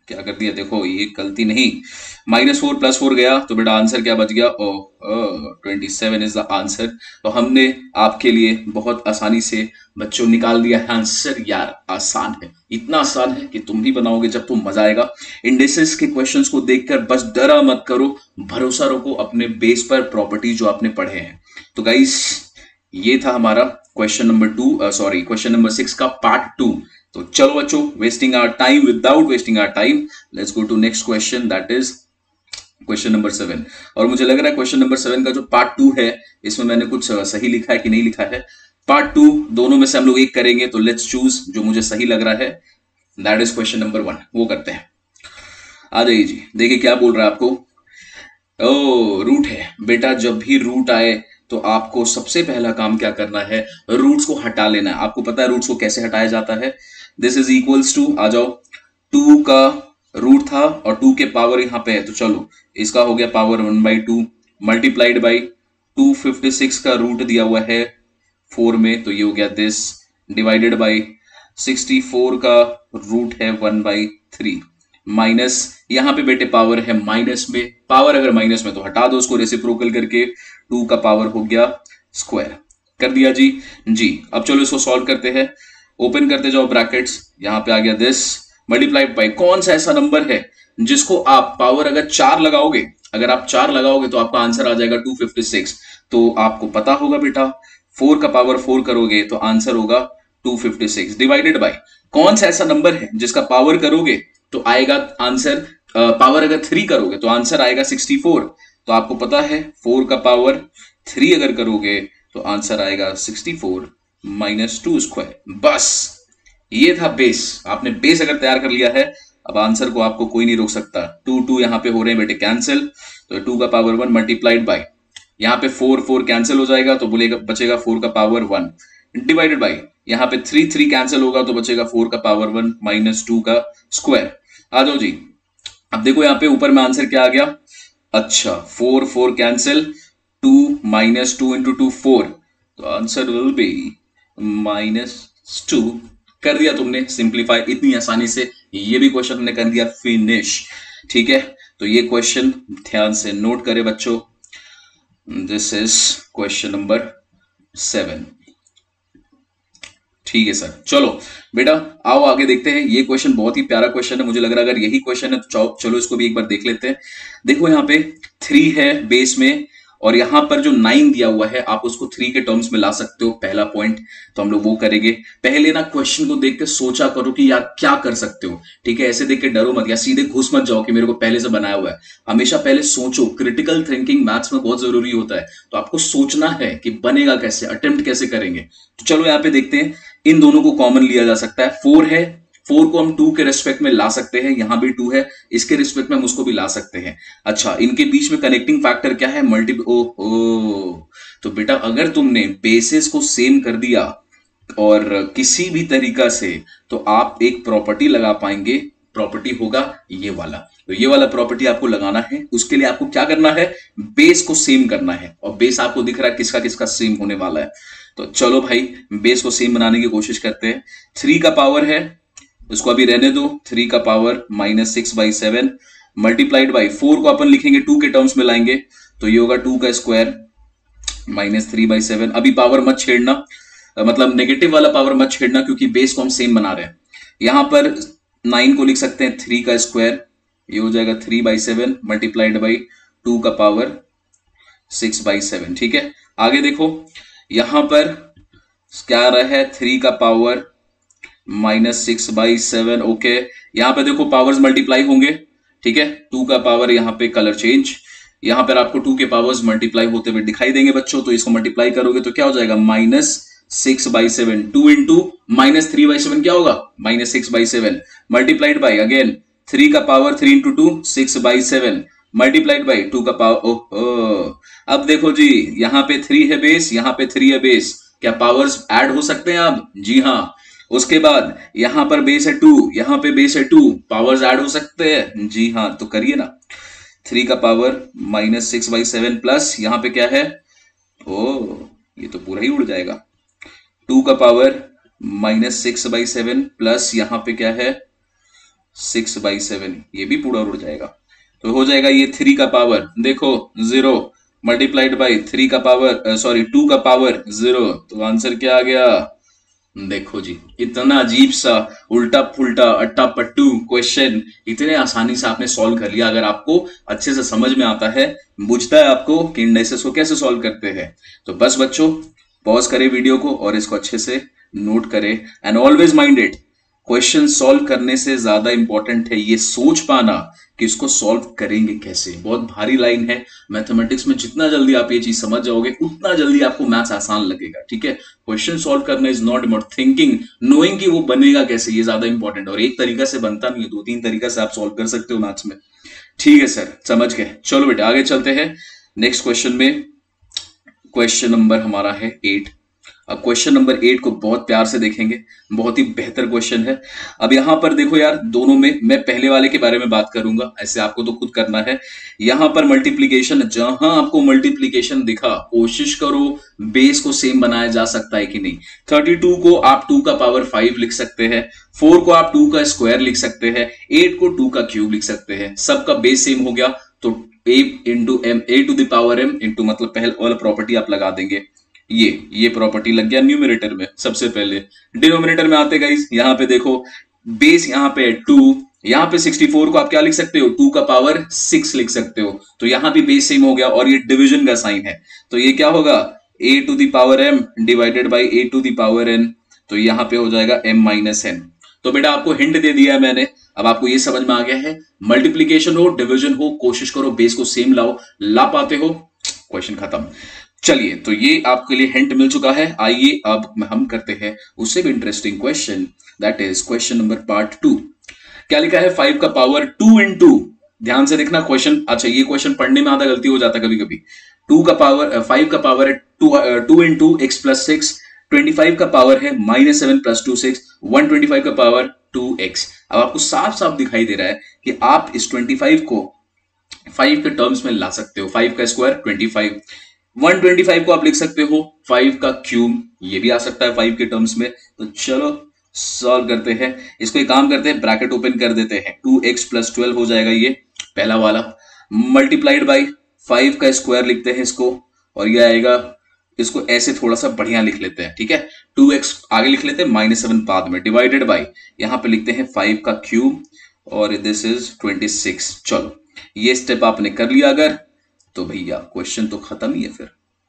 क्या कर दिया, देखो ये गलती नहीं, माइनस फोर प्लस फोर गया तो बेटा आंसर क्या बच गया, oh twenty seven is the answer. तो हमने आपके लिए बहुत आसानी से बच्चों निकाल दिया है आंसर। यार आसान है, इतना आसान है कि तुम भी बनाओगे जब तुम मजा आएगा। इंडिसेस के क्वेश्चंस को देखकर बस डरा मत करो, भरोसा रखो अपने बेस पर, प्रॉपर्टी जो आपने पढ़े हैं। तो गाइस ये था हमारा question number two, sorry question number six का पार्ट टू। तो चलो बच्चों, wasting our time, without wasting our time, let's go to next question, that is question number seven. और मुझे लग रहा है क्वेश्चन नंबर सेवन का जो पार्ट टू है, इसमें मैंने कुछ सही लिखा है कि नहीं लिखा है। पार्ट टू दोनों में से हम लोग एक करेंगे, तो लेट्स चूज जो मुझे सही लग रहा है, that is question number one, वो करते हैं। आ जाइए जी, देखिए क्या बोल रहा है आपको। ओ रूट है बेटा, जब भी रूट आए तो आपको सबसे पहला काम क्या करना है, रूट्स को हटा लेना है। आपको पता है रूट्स को कैसे हटाया जाता है। दिस इज इक्वल्स टू, आ जाओ, टू का रूट था और टू के पावर यहाँ पे है, तो चलो इसका हो गया power one by two multiplied by two fifty six का रूट दिया हुआ है फोर में, तो ये हो गया this, divided by sixty four का रूट है वन बाई थ्री, माइनस यहां पे बेटे पावर है माइनस में, पावर अगर माइनस में तो हटा दो उसको रेसिप्रोकल करके, टू का पावर हो गया स्क्वायर। कर दिया जी जी। अब चलो इसको सॉल्व करते हैं, ओपन करते जाओ ब्रैकेट्स, यहां पे आ गया दिस, मल्टीप्लाइड बाई कौन सा ऐसा नंबर है जिसको आप पावर अगर चार लगाओगे, अगर आप चार लगाओगे तो आपका आंसर आ जाएगा टू फिफ्टी सिक्स। तो आपको पता होगा बेटा, फोर का पावर फोर करोगे तो आंसर होगा two fifty six, divided by कौन सा ऐसा नंबर है जिसका पावर करोगे तो आएगा आंसर, पावर अगर थ्री करोगे तो आंसर आएगा सिक्सटी फोर। तो आपको पता है फोर का पावर थ्री अगर करोगे तो आंसर आएगा sixty four minus two square. बस ये था बेस, आपने बेस अगर तैयार कर लिया है, अब आंसर को आपको कोई नहीं रोक सकता। टू टू यहाँ पे हो रहे हैं बेटे कैंसिल, तो टू का पावर वन मल्टीप्लाइड बाई, यहाँ पे फोर फोर कैंसिल हो जाएगा तो बोलेगा बचेगा फोर का पावर वन, डिवाइडेड बाई यहाँ पे थ्री थ्री कैंसिल होगा तो बचेगा फोर का पावर वन माइनस टू का स्क्वायर। आ जाओ जी, अब देखो यहाँ पे ऊपर में आंसर क्या आ गया, अच्छा four four cancel, two minus two into two four, तो answer will be minus two. कर दिया तुमने सिंप्लीफाई इतनी आसानी से, ये भी क्वेश्चन हमने कर दिया फिनिश। ठीक है, तो ये क्वेश्चन ध्यान से नोट करें बच्चों, this is question number seven. ठीक है सर, चलो बेटा आओ आगे देखते हैं। ये क्वेश्चन बहुत ही प्यारा क्वेश्चन है, मुझे लग रहा है अगर यही क्वेश्चन है तो चलो इसको भी एक बार देख लेते हैं। देखो यहाँ पे थ्री है बेस में, और यहां पर जो नाइन दिया हुआ है आप उसको थ्री के टर्म्स में ला सकते हो, पहला पॉइंट तो हम लोग वो करेंगे। पहले ना क्वेश्चन को देख के सोचा करो कि यार क्या कर सकते हो, ठीक है, ऐसे देख के डरो मत या सीधे घुस मत जाओ कि मेरे को पहले से बनाया हुआ है। हमेशा पहले सोचो, क्रिटिकल थिंकिंग मैथ्स में बहुत जरूरी होता है, तो आपको सोचना है कि बनेगा कैसे, अटेम्प्ट कैसे करेंगे। तो चलो यहाँ पे देखते हैं, इन दोनों को कॉमन लिया जा सकता है, फोर है, फोर को हम टू के रिस्पेक्ट में ला सकते हैं, यहां भी टू है, इसके रिस्पेक्ट में हम उसको भी ला सकते हैं। अच्छा, इनके बीच में कनेक्टिंग फैक्टर क्या है, मल्टी ओ ओ तो बेटा अगर तुमने बेसिस को सेम कर दिया और किसी भी तरीका से, तो आप एक प्रॉपर्टी लगा पाएंगे, प्रॉपर्टी होगा ये वाला। तो ये वाला प्रॉपर्टी आपको लगाना है, उसके लिए आपको क्या करना है, बेस को सेम करना है, और बेस आपको दिख रहा है किसका किसका सेम होने वाला है। तो चलो भाई बेस को सेम बनाने की कोशिश करते हैं। थ्री का पावर है, उसको अभी रहने दो, थ्री का power minus six by seven multiplied by four को अपन लिखेंगे टू के टर्म्स में लाएंगे, तो ये होगा टू का square minus three by seven. अभी पावर मत छेड़ना, मतलब नेगेटिव वाला पावर मत छेड़ना, क्योंकि बेस को हम सेम बना रहे हैं। यहां पर नाइन को लिख सकते हैं थ्री का स्क्वायर, ये हो जाएगा three by seven multiplied by two का पावर सिक्स बाई सेवन। ठीक है, आगे देखो यहां पर क्या आ रहा है, थ्री का power minus six by seven. Okay, यहां पे देखो पावर्स मल्टीप्लाई होंगे, ठीक है, टू का पावर यहां पे कलर चेंज, यहां पर आपको टू के पावर्स मल्टीप्लाई होते हुए दिखाई देंगे बच्चों। तो इसको मल्टीप्लाई करोगे तो क्या हो जाएगा, minus six by seven, two into minus three by seven क्या होगा, minus six by seven multiplied by again three का power three into two six by seven multiplied by two का पावर। ओह, अब देखो जी यहाँ पे थ्री है base, यहाँ पे थ्री है बेस, क्या पावर्स ऐड हो सकते हैं अब, जी हाँ। उसके बाद यहां पर बेस है टू, यहां पे बेस है टू, पावर्स ऐड हो सकते हैं, जी हाँ, तो करिए ना। थ्री का power minus six by seven plus यहां पे क्या है, ओ ये तो पूरा ही उड़ जाएगा, टू का power minus six by seven plus यहां पे क्या है, सिक्स बाई सेवन, ये भी पूरा उड़ जाएगा। तो हो जाएगा ये थ्री का पावर, देखो जीरो मल्टीप्लाइड बाई थ्री का पावर, सॉरी टू का पावर जीरो। तो आंसर क्या आ गया? देखो जी, इतना अजीब सा उल्टा फुल्टा अट्टा पट्टू क्वेश्चन इतने आसानी से आपने सॉल्व कर लिया। अगर आपको अच्छे से समझ में आता है, बुझता है आपको कि इंडाइसेस को कैसे सॉल्व करते हैं, तो बस बच्चों पॉज करें वीडियो को और इसको अच्छे से नोट करें। And always minded, question solve करने से ज्यादा इंपॉर्टेंट है ये सोच पाना कि इसको सॉल्व करेंगे कैसे। बहुत भारी लाइन है मैथमेटिक्स में, जितना जल्दी आप ये चीज समझ जाओगे उतना जल्दी आपको मैथ्स आसान लगेगा। ठीक है, क्वेश्चन सॉल्व करना is not about thinking, knowing कि वो बनेगा कैसे, ये ज्यादा इंपॉर्टेंट। और एक तरीका से बनता नहीं है, दो तीन तरीका से आप सॉल्व कर सकते हो मैथ्स में। ठीक है सर, समझ गए। चलो बेटा आगे चलते हैं नेक्स्ट क्वेश्चन में। क्वेश्चन नंबर हमारा है एट। अब क्वेश्चन नंबर एट को बहुत प्यार से देखेंगे, बहुत ही बेहतर क्वेश्चन है। अब यहां पर देखो यार, दोनों में मैं पहले वाले के बारे में बात करूंगा, ऐसे आपको तो खुद करना है। यहां पर मल्टीप्लीकेशन, जहां आपको मल्टीप्लीकेशन दिखा कोशिश करो बेस को सेम बनाया जा सकता है कि नहीं। थर्टी टू को आप टू का पावर फाइव लिख सकते हैं, फोर को आप टू का स्क्वायर लिख सकते हैं, एट को टू का क्यूब लिख सकते हैं। सबका बेस सेम हो गया तो A into M, A to the power M into, मतलब पहले वाला प्रॉपर्टी आप लगा देंगे। ये ये प्रॉपर्टी लग गया न्यूमरेटर में। सबसे पहले डिनोमिनेटर में आते गाइस, यहाँ पे देखो बेस यहाँ पे टू, यहाँ पे सिक्सटी फोर को आप क्या लिख सकते हो, टू का पावर सिक्स लिख सकते हो। तो यहाँ भी बेस सेम हो गया और ये डिवीजन का साइन है, तो ये क्या होगा a to the power m divided by a to the power n। तो यहाँ पे हो जाएगा m माइनस n। तो बेटा आपको हिंट दे दिया है मैंने, अब आपको ये समझ में आ गया है, मल्टीप्लीकेशन हो डिवीजन हो कोशिश करो बेस को सेम लाओ। ला पाते हो, क्वेश्चन खत्म। चलिए, तो ये आपके लिए हिंट मिल चुका है। आइए अब हम करते हैं उससे भी interesting question, that is question number part two. क्या लिखा है, फाइव का पावर टू इंटू, ध्यान से देखना क्वेश्चन। अच्छा, ये क्वेश्चन पढ़ने में आधा गलती हो जाता है कभी कभी। टू का पावर फाइव का पावर है two two into x plus six, twenty five का पावर है minus seven plus two six, one twenty five का पावर टू एक्स। अब आपको साफ साफ दिखाई दे रहा है कि आप इस ट्वेंटी फाइव को फाइव के टर्म्स में ला सकते हो। फाइव का square twenty five, one twenty five को आप लिख सकते हो फाइव का क्यूब, ये भी आ सकता है फाइव के टर्म्स में। तो चलो सॉल्व करते हैं इसको। एक काम करते हैं, ब्रैकेट ओपन कर देते हैं, टू एक्स प्लस ट्वेल्व हो जाएगा ये पहला वाला, मल्टीप्लाइड बाई फाइव का स्क्वायर लिखते हैं इसको, और ये आएगा, इसको ऐसे थोड़ा सा बढ़िया लिख लेते हैं। ठीक है, टू एक्स आगे लिख लेते हैं, माइनस सेवन बाद में, डिवाइडेड बाई यहां पे लिखते हैं फाइव का क्यूब, और दिस इज ट्वेंटी सिक्स। चलो ये स्टेप आपने कर लिया अगर, तो भैया क्वेश्चन तो खत्म ही है फिर।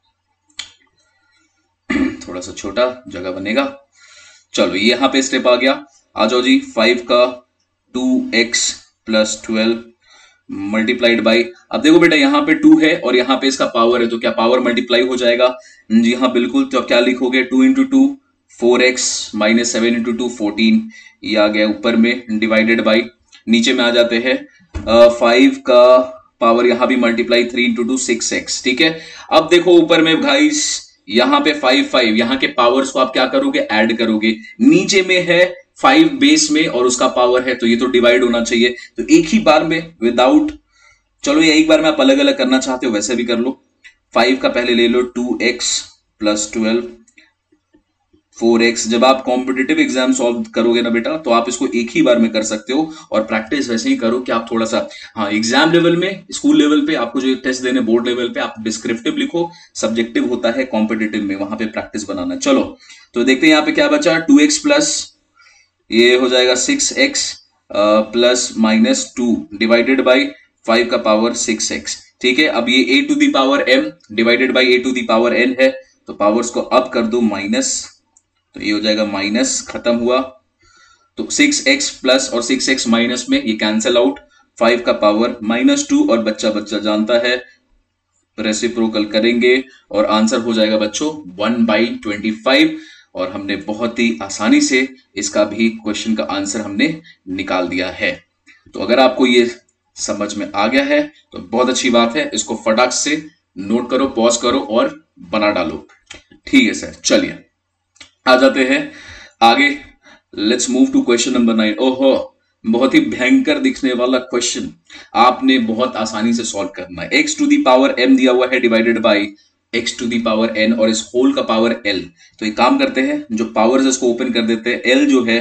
थोड़ा सा छोटा जगह बनेगा। चलो ये यहां पे स्टेप आ गया, आ जाओ जी। फाइव का two x plus twelve multiplied by, अब देखो बेटा यहाँ पे टू है और यहाँ पे इसका पावर है, तो क्या पावर मल्टीप्लाई हो जाएगा? जी हाँ बिल्कुल। तो क्या लिखोगे, two into two four x minus seven into two fourteen, ये आ गया ऊपर में, डिवाइडेड बाई नीचे में आ जाते हैं फाइव uh, का पावर यहाँ भी multiply three into two six x. ठीक है, अब देखो ऊपर में गाइस यहाँ पे फाइव फाइव, यहाँ के पावर्स को आप क्या करोगे, ऐड करोगे। नीचे में है फाइव बेस में और उसका पावर है, तो ये तो डिवाइड होना चाहिए। तो एक ही बार में विदाउट, चलो ये एक बार में आप अलग अलग करना चाहते हो वैसे भी कर लो। फाइव का पहले ले लो two x plus twelve, four x. जब आप कॉम्पिटिटिव एग्जाम सॉल्व करोगे ना बेटा, तो आप इसको एक ही बार में कर सकते हो। और प्रैक्टिस वैसे ही करो कि आप थोड़ा सा, हाँ एग्जाम लेवल में, स्कूल लेवल पे आपको जो टेस्ट देने बोर्ड लेवल पे, आप डिस्क्रिप्टिव लिखो, सब्जेक्टिव होता है कॉम्पिटिटिव में, वहां पे प्रैक्टिस बनाना। चलो तो देखते हैं यहाँ पे क्या बचा, टू एक्स प्लस ये हो जाएगा six x plus minus two divided by five का पावर सिक्स एक्स। ठीक है, अब ये a to the power M divided by A to the power n है, तो पावर्स को अब कर दो माइनस, तो ये हो जाएगा माइनस, खत्म हुआ। तो सिक्स एक्स प्लस और सिक्स एक्स माइनस में ये कैंसिल आउट, फाइव का पावर माइनस टू, और बच्चा बच्चा जानता है रेसिप्रोकल करेंगे और आंसर हो जाएगा बच्चों वन बाई ट्वेंटी फाइव। और हमने बहुत ही आसानी से इसका भी क्वेश्चन का आंसर हमने निकाल दिया है। तो अगर आपको ये समझ में आ गया है तो बहुत अच्छी बात है, इसको फटाक से नोट करो, पॉज करो और बना डालो। ठीक है सर, चलिए आ जाते हैं आगे। Let's move to question number nine. ओहो, बहुत ही भयंकर दिखने वाला क्वेश्चन, आपने बहुत आसानी से सॉल्व करना है। X to the power m दिया हुआ है divided by x to the power n, और इस होल का पावर एल। तो एक काम करते हैं, जो पावर्स इसको ओपन कर देते हैं, एल जो है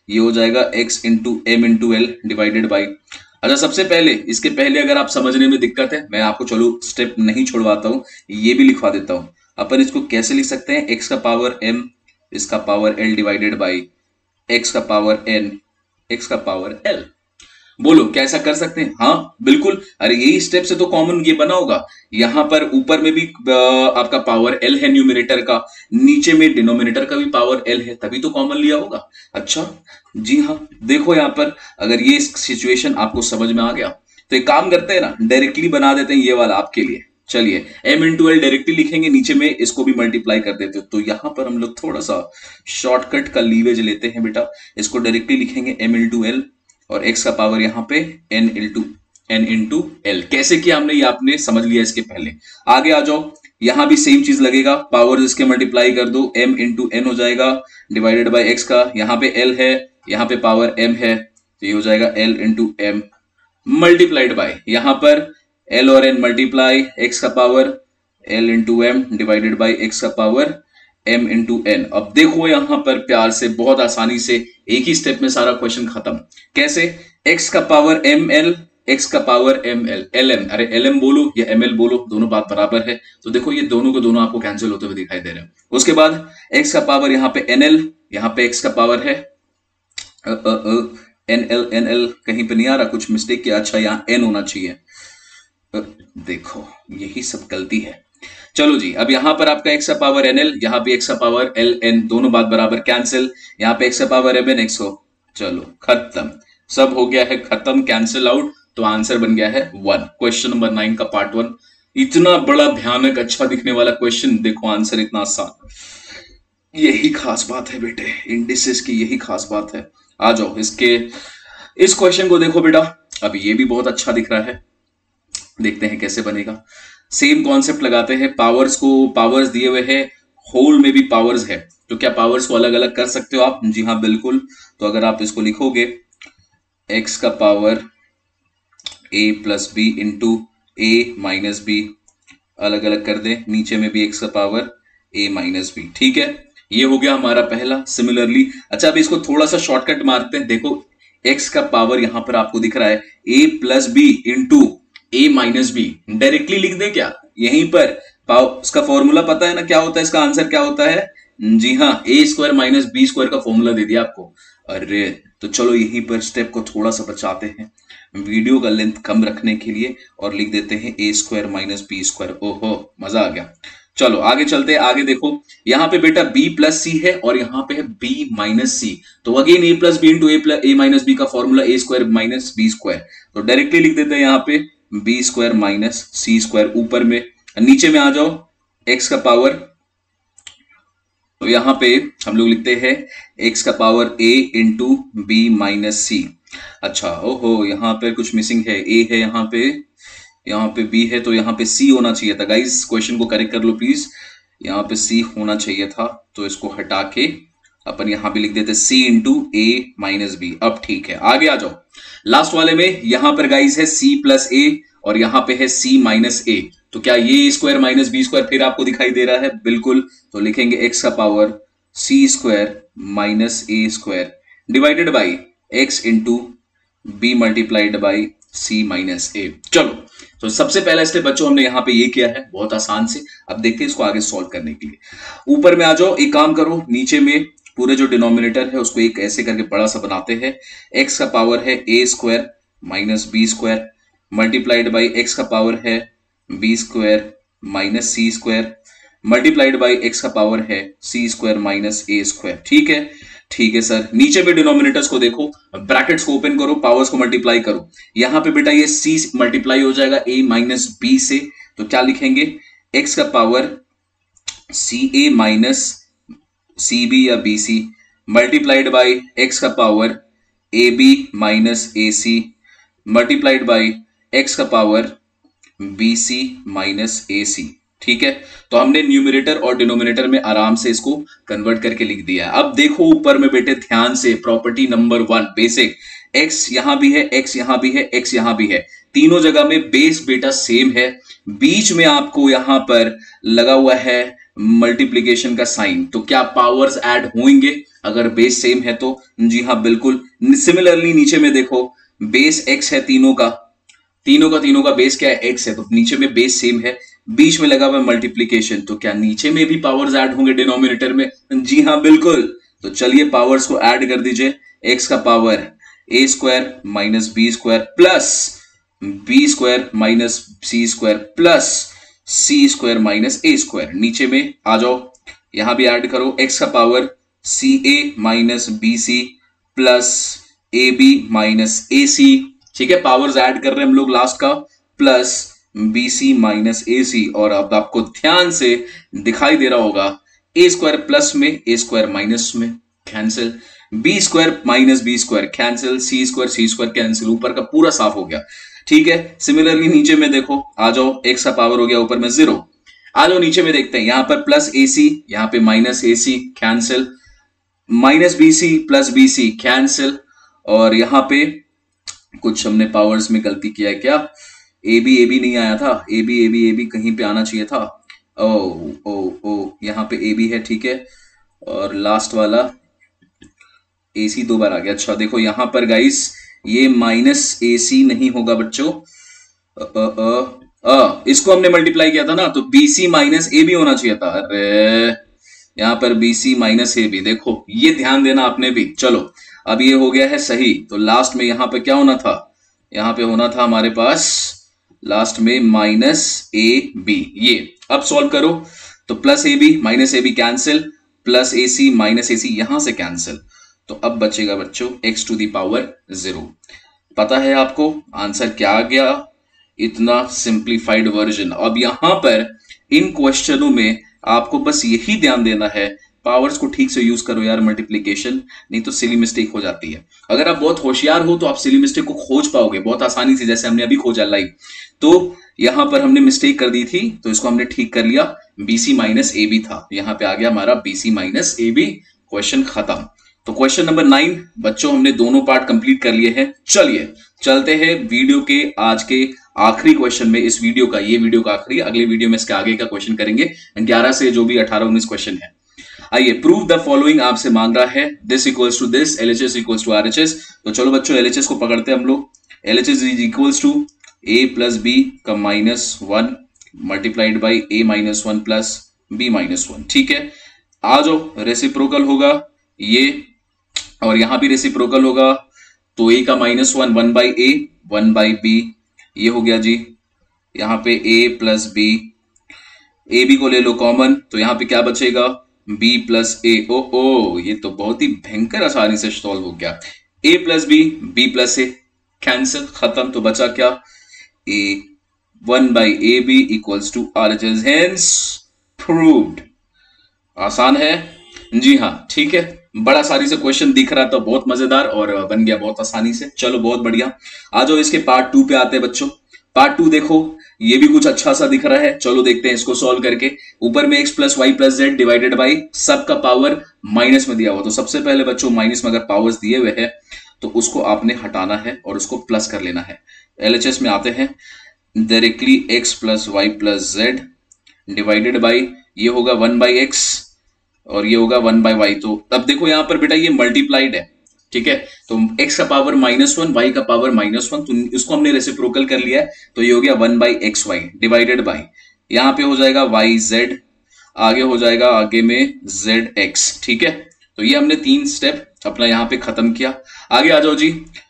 ये हो जाएगा x into m into l divided by. अच्छा सबसे पहले इसके पहले अगर आप समझने में दिक्कत है, मैं आपको चलो स्टेप नहीं छोड़वाता हूं, ये भी लिखवा देता हूं। अपन इसको कैसे लिख सकते हैं, x का पावर m, इसका power l divided by x का पावर n, x का पावर l। बोलो कैसा कर सकते हैं? हाँ बिल्कुल, अरे यही स्टेप से तो कॉमन ये बना होगा। यहां पर ऊपर में भी आपका पावर l है न्यूमरेटर का, नीचे में डिनोमिनेटर का भी पावर l है, तभी तो कॉमन लिया होगा। अच्छा जी हाँ, देखो यहां पर अगर ये सिचुएशन आपको समझ में आ गया तो एक काम करते हैं ना, डायरेक्टली बना देते हैं ये वाला आपके लिए। चलिए m इंटू एल डायरेक्टली लिखेंगे, नीचे में इसको भी मल्टीप्लाई कर देते हो। तो यहां पर हम लोग थोड़ा सा शॉर्टकट का लीवेज लेते हैं बेटा, इसको डायरेक्टली लिखेंगे m इंटू एल और x का पावर यहां पे n into n into l. कैसे किया हमने ये आपने समझ लिया इसके पहले। आगे आ जाओ, यहां भी सेम चीज लगेगा, पावर इसके मल्टीप्लाई कर दो, m इंटू एन हो जाएगा डिवाइडेड बाई x का, यहाँ पे l है, यहाँ पे पावर m है, तो ये हो जाएगा l into m multiplied by, यहां पर l और n मल्टीप्लाई, x का power l into m divided by x का पावर m इंटू एन। अब देखो यहां पर प्यार से बहुत आसानी से एक ही स्टेप में सारा क्वेश्चन खत्म। कैसे? x का पावर एम एल, x का power m l, l m, अरे एल एम बोलो या एम एल बोलो, दोनों बात बराबर है। तो देखो ये दोनों को दोनों आपको कैंसिल होते हुए दिखाई दे रहे हैं। उसके बाद x का पावर यहाँ पे एन एल, यहाँ पे x का पावर है एन एल, एन एल कहीं पे नहीं आ रहा, कुछ मिस्टेक किया। अच्छा यहाँ n होना चाहिए, आ, देखो यही सब गलती है। चलो जी, अब यहां पर आपका x का पावर एन एल, यहाँ पे x का पावर एल एन, दोनों बात बराबर कैंसिल, यहाँ पे x का पावर एम एन एक्स हो, चलो खत्म, सब हो गया है खत्म, कैंसिल आउट। तो आंसर बन गया है वन। क्वेश्चन नंबर नाइन का पार्ट वन, इतना बड़ा भयानक अच्छा दिखने वाला क्वेश्चन, देखो आंसर इतना आसान। यही खास बात है बेटे इंडिसेस की, यही खास बात है। आ जाओ इसके इस क्वेश्चन को देखो बेटा, अब ये भी बहुत अच्छा दिख रहा है, देखते हैं कैसे बनेगा। सेम कॉन्सेप्ट लगाते हैं, पावर्स को, पावर्स दिए हुए हैं, होल में भी पावर्स है, तो क्या पावर्स को अलग अलग कर सकते हो आप? जी हाँ बिल्कुल। तो अगर आप इसको लिखोगे x का power a plus b into a minus b, अलग अलग कर दे, नीचे में भी x का पावर a माइनस बी, ठीक है, ये हो गया हमारा पहला। सिमिलरली अच्छा अब इसको थोड़ा सा शॉर्टकट मारते हैं, देखो x का पावर यहां पर आपको दिख रहा है a plus b into a minus b, directly लिख दे क्या? यहीं पर पाव उसका फॉर्मूला पता है ना क्या होता है, इसका आंसर क्या होता है? जी हाँ, a square minus b square का फॉर्मूला दे दिया आपको। अरे तो चलो यहीं पर स्टेप को थोड़ा सा बचाते हैं वीडियो का लेंथ कम रखने के लिए, और लिख देते हैं a square minus b square. ओहो मजा आ गया। चलो आगे चलते हैं, आगे देखो यहाँ पे बेटा b प्लस सी है और यहाँ पे है b माइनस सी, तो again a plus b into a plus a minus b का formula a square minus b square, तो डायरेक्टली लिख देते हैं यहाँ पे b square minus c square, ऊपर में नीचे में आ जाओ x का पावर, तो यहाँ पे हम लोग लिखते हैं x का power a into b minus c. अच्छा ओहो यहाँ पे कुछ मिसिंग है, a है यहाँ पे, यहाँ पे b है, तो यहाँ पे c होना चाहिए था। गाइस क्वेश्चन को करेक्ट कर लो प्लीज, यहाँ पे c होना चाहिए था, तो इसको हटा के अपन यहाँ पे लिख देते c into a minus b. अब ठीक है, आगे आ जाओ लास्ट वाले में, यहाँ पर गाइस है c प्लस ए और यहाँ पे है c माइनस ए, तो क्या ये स्क्वायर माइनस बी स्क्वायर फिर आपको दिखाई दे रहा है? बिल्कुल, तो लिखेंगे x का power c square minus a square divided by x into b multiplied by c minus a. चलो तो सबसे पहला स्टेप बच्चों हमने यहाँ पे ये किया है, बहुत आसान से। अब देखते हैं इसको आगे सॉल्व करने के लिए। ऊपर में आ जाओ, एक काम करो, नीचे में पूरे जो डिनोमिनेटर है उसको एक ऐसे करके बड़ा सा बनाते हैं। x का पावर है a square minus b square multiplied by x का पावर है b square minus c square multiplied by x का पावर है c square minus a square. ठीक है, ठीक है सर। नीचे पे डिनोमिनेटर्स को देखो, ब्रैकेट्स को ओपन करो, पावर्स को मल्टीप्लाई करो। यहाँ पे बेटा ये c मल्टीप्लाई हो जाएगा a माइनस बी से, तो क्या लिखेंगे x का power c a minus c b या b c multiplied by x का power a b minus a c multiplied by x का power b c minus a c. ठीक है, तो हमने न्यूमरेटर और डिनोमिनेटर में आराम से इसको कन्वर्ट करके लिख दिया है। अब देखो ऊपर में बेटे ध्यान से, property number one basic, x यहां भी है, x यहां भी है, x यहां भी है, तीनों जगह में बेस बेटा सेम है। बीच में आपको यहां पर लगा हुआ है मल्टीप्लीकेशन का साइन, तो क्या पावर्स ऐड होंगे अगर बेस सेम है तो? जी हाँ बिल्कुल। सिमिलरली नीचे में देखो बेस एक्स है तीनों का, तीनों का तीनों का बेस क्या है? एक्स है, तो नीचे में बेस सेम है, बीच में लगा हुआ मल्टीप्लीकेशन, तो क्या नीचे में भी पावर्स ऐड होंगे डिनोमिनेटर में? जी हाँ बिल्कुल। तो चलिए पावर्स को ऐड कर दीजिए। एक्स का power a square minus b square plus b square minus c square plus c square minus a square. नीचे में आ जाओ, यहां भी ऐड करो। एक्स का power c a minus b c plus a b minus a c, ठीक है, powers add कर रहे हैं हम लोग लास्ट का, plus b c minus a c. और अब आपको ध्यान से दिखाई दे रहा होगा ए स्क्वायर प्लस में ए स्क्वायर माइनस में cancel, b square minus b square cancel, c square c square cancel, ऊपर का पूरा साफ हो गया, ठीक है। सिमिलरली नीचे में देखो, आ जाओ, एक्स का पावर हो गया ऊपर में जीरो, आ जाओ नीचे में देखते हैं, यहां पर प्लस ए सी, यहां पे minus a c cancel, minus b c plus b c cancel, और यहां पे कुछ हमने पावर्स में गलती किया है क्या? ए बी ए बी नहीं आया था, a b a b a b कहीं पे आना चाहिए था। ओ ओ ओ यहाँ पे ए बी है, ठीक है, और लास्ट वाला ए सी दो बार आ गया। अच्छा देखो यहां पर गाइस ये माइनस ए सी नहीं होगा बच्चों, अ, अ, अ, अ, इसको हमने मल्टीप्लाई किया था ना, तो b c minus a b होना चाहिए था। अरे यहां पर b c minus a b, देखो ये ध्यान देना आपने भी। चलो अब ये हो गया है सही, तो लास्ट में यहां पे क्या होना था? यहां पे होना था हमारे पास लास्ट में माइनस ए बी। ये अब सॉल्व करो, तो plus a b minus a b cancel, plus a c minus a c यहां से कैंसिल, तो अब बचेगा बच्चों x to the power zero. पता है आपको आंसर क्या आ गया? इतना सिंप्लीफाइड वर्जन। अब यहां पर इन क्वेश्चनों में आपको बस यही ध्यान देना है, पावर्स को ठीक से यूज करो यार मल्टीप्लिकेशन, नहीं तो सिली मिस्टेक हो जाती है। अगर आप बहुत होशियार हो तो आप सिली मिस्टेक को खोज पाओगे बहुत आसानी से, जैसे हमने अभी खोजा लाइव। तो यहां पर हमने मिस्टेक कर दी थी, तो इसको हमने ठीक कर लिया, बीसी माइनस ए बी था, यहां पे आ गया हमारा b c minus a b, question खत्म। तो क्वेश्चन नंबर नाइन बच्चों हमने दोनों पार्ट कंप्लीट कर लिए हैं। चलिए चलते हैं वीडियो के आज के आखिरी क्वेश्चन में। इस वीडियो का, ये वीडियो का आखिरी, अगले वीडियो में इसके आगे का क्वेश्चन करेंगे, ग्यारह से जो भी अठारह उन्नीस क्वेश्चन है। आइए, प्रूव द फॉलोइंग आपसे मांग रहा है, this equals to this, LHS equals to RHS. तो चलो बच्चों एलएचएस को पकड़ते हैं हम लोग। LHS is equals to a plus b का minus one multiplied by a minus one plus b minus one, ठीक है। आ जाओ, रेसिप्रोकल होगा ये, और यहां भी रेसिप्रोकल होगा, तो ए का minus one, one by a one by b, ये हो गया जी। यहां पे a plus b, a b को ले लो कॉमन, तो यहां पे क्या बचेगा? बी प्लस ए। ओ ओ ये तो बहुत ही भयंकर आसानी से सॉल्व हो गया। A plus b, b plus a cancel, खत्म। तो बचा क्या? A one by a b equals to RHS, hence proved. आसान है जी हाँ, ठीक है। बड़ा सारी से क्वेश्चन दिख रहा था, बहुत मजेदार और बन गया बहुत आसानी से। चलो बहुत बढ़िया, आ जाओ इसके पार्ट टू पे आते हैं बच्चों। पार्ट टू देखो, ये भी कुछ अच्छा सा दिख रहा है, चलो देखते हैं इसको सॉल्व करके। ऊपर में x plus y plus z divided by सबका पावर माइनस में दिया हुआ, तो सबसे पहले बच्चों माइनस में अगर पावर्स दिए हुए हैं तो उसको आपने हटाना है और उसको प्लस कर लेना है। एलएचएस में आते हैं, directly x plus y plus z divided by, ये होगा वन बाई एक्स और ये होगा वन बाई वाई। तो अब देखो यहां पर बेटा ये मल्टीप्लाइड है, ठीक है, तो x का पावर माइनस वन, वाई का पावर माइनस वन, तो इसको हमने रेसिप्रोकल कर लिया है, तो ये हो गया one by x y divided by, यहां पे हो जाएगा वाई जेड, आगे हो जाएगा आगे में जेड एक्स, ठीक है। तो ये हमने तीन स्टेप अपना यहां पे खत्म किया। आगे आ जाओ जी,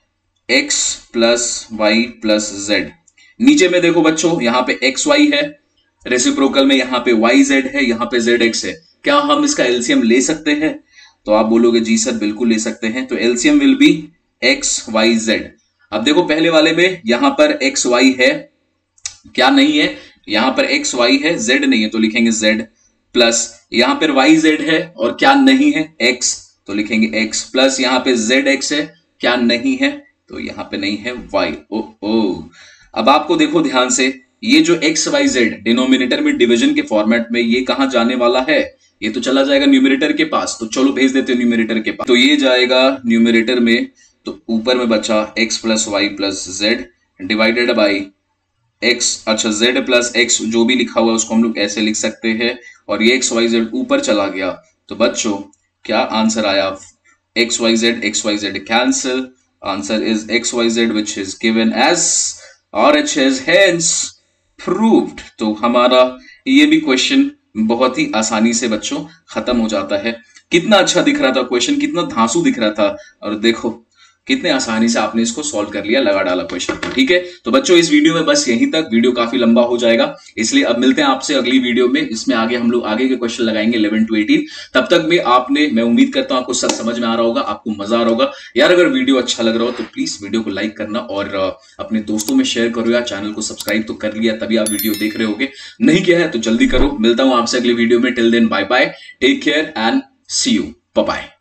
x plus y plus z, नीचे में देखो बच्चों यहां पे एक्स वाई है, रेसिप्रोकल में यहां पे वाई जेड है, यहां पे जेड एक्स है। क्या हम इसका एलसीएम ले सकते हैं? तो आप बोलोगे जी सर बिल्कुल ले सकते हैं। तो LCM will be x y z. अब देखो पहले वाले में यहां पर एक्स वाई है, क्या नहीं है? यहां पर एक्स वाई है, जेड नहीं है, तो लिखेंगे जेड, प्लस यहां पर वाई जेड है और क्या नहीं है? एक्स, तो लिखेंगे एक्स, प्लस यहां पे जेड एक्स है, क्या नहीं है? तो यहां पे नहीं है वाई। ओ ओ अब आपको देखो ध्यान से, ये जो एक्स वाई जेड डिनोमिनेटर में डिवीजन के फॉर्मेट में ये कहां जाने वाला है? ये तो चला जाएगा न्यूमरेटर के पास, तो चलो भेज देते हैं न्यूमरेटर के पास। तो ये जाएगा न्यूमरेटर में, तो ऊपर में बचा x plus y plus z divided by x, अच्छा z प्लस x जो भी लिखा हुआ है उसको हम लोग ऐसे लिख सकते हैं, और ये एक्स वाई जेड ऊपर चला गया। तो बच्चों क्या आंसर आया? X y z x y z cancel, answer is x y z which is given as R H S hence proved. तो हमारा ये भी क्वेश्चन बहुत ही आसानी से बच्चों खत्म हो जाता है। कितना अच्छा दिख रहा था क्वेश्चन, कितना धांसू दिख रहा था, और देखो कितने आसानी से आपने इसको सॉल्व कर लिया, लगा डाला क्वेश्चन को। ठीक है, तो बच्चों इस वीडियो में बस यहीं तक, वीडियो काफी लंबा हो जाएगा, इसलिए अब मिलते हैं आपसे अगली वीडियो में। इसमें आगे हम लोग आगे के क्वेश्चन लगाएंगे इलेवन टू एटीन। तब तक में आपने, मैं उम्मीद करता हूं आपको सब समझ में आ रहा होगा, आपको मजा आ रहा होगा। यार अगर वीडियो अच्छा लग रहा हो तो प्लीज वीडियो को लाइक करना और अपने दोस्तों में शेयर करो, या चैनल को सब्सक्राइब तो कर लिया तभी आप वीडियो देख रहे होगे, नहीं किया है तो जल्दी करो। मिलता हूं आपसे अगली वीडियो में, till then bye bye, take care and see you, bye bye.